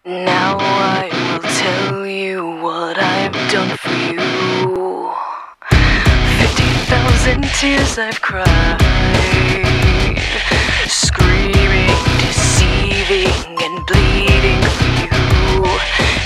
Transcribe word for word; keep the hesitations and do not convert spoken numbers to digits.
Now I will tell you what I've done for you. Fifty thousand tears I've cried, screaming, deceiving, and bleeding for you.